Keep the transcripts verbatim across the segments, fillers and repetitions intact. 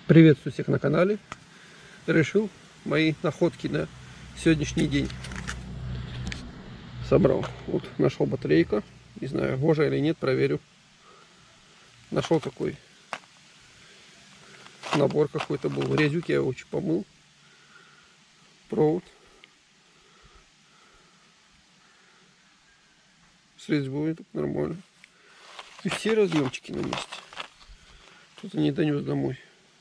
Приветствую всех на канале. Решил мои находки на сегодняшний день. Собрал. Вот нашел батарейка. Не знаю, гожа или нет, проверю. Нашел такой набор какой-то был. Резюк я его очень помыл. Провод. С резьбой, так нормально. И все разъемчики на месте. Кто-то не донес домой.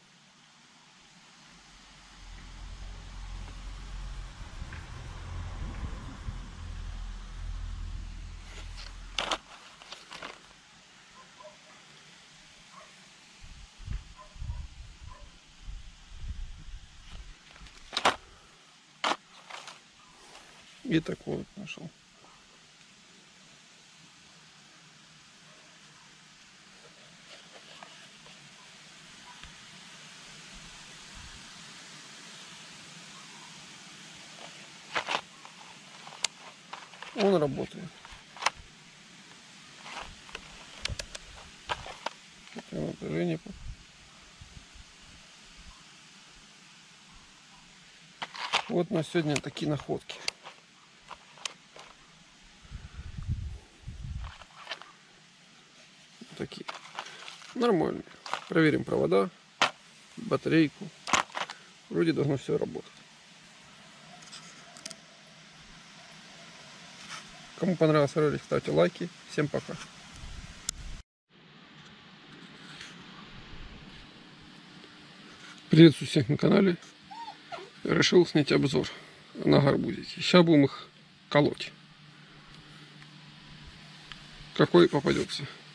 И такой вот нашел. Он работает. Это напряжение. Вот на сегодня такие находки. Такие нормальные. Проверим провода, батарейку. Вроде должно все работать. Кому понравился ролик, ставьте лайки. Всем пока. Приветствую всех на канале. Решил снять обзор на гарбузики. Сейчас будем их колоть. Какой попадется.